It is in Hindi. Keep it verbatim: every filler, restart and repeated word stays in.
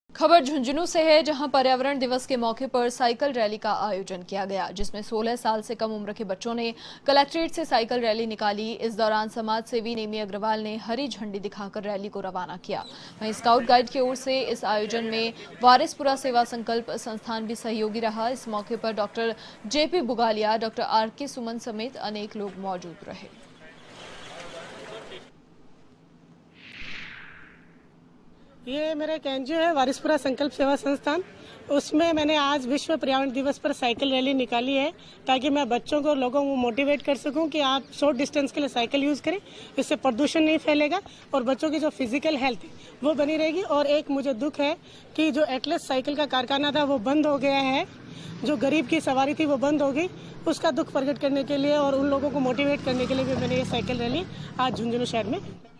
खबर झुंझुनू से है, जहां पर्यावरण दिवस के मौके पर साइकिल रैली का आयोजन किया गया, जिसमें सोलह साल से कम उम्र के बच्चों ने कलेक्ट्रेट से साइकिल रैली निकाली। इस दौरान समाज सेवी नेमी अग्रवाल ने हरी झंडी दिखाकर रैली को रवाना किया। वहीं स्काउट गाइड की ओर से इस आयोजन में वारिसपुरा सेवा संकल्प संस्थान भी सहयोगी रहा। इस मौके पर doctor JP Bugalia, doctor R K Suman समेत अनेक लोग मौजूद रहे। ये मेरा एक एनजीओ है वारिसपुरा संकल्प सेवा संस्थान। उसमें मैंने आज विश्व पर्यावरण दिवस पर साइकिल रैली निकाली है, ताकि मैं बच्चों को, लोगों को मोटिवेट कर सकूं कि आप शॉर्ट डिस्टेंस के लिए साइकिल यूज़ करें। इससे प्रदूषण नहीं फैलेगा और बच्चों की जो फिजिकल हेल्थ वो बनी रहेगी। और एक मुझे दुख है कि जो एटलस साइकिल का कारखाना था वो बंद हो गया है, जो गरीब की सवारी थी वो बंद हो गई। उसका दुख प्रकट करने के लिए और उन लोगों को मोटिवेट करने के लिए भी मैंने ये साइकिल रैली आज झुंझुनू शहर में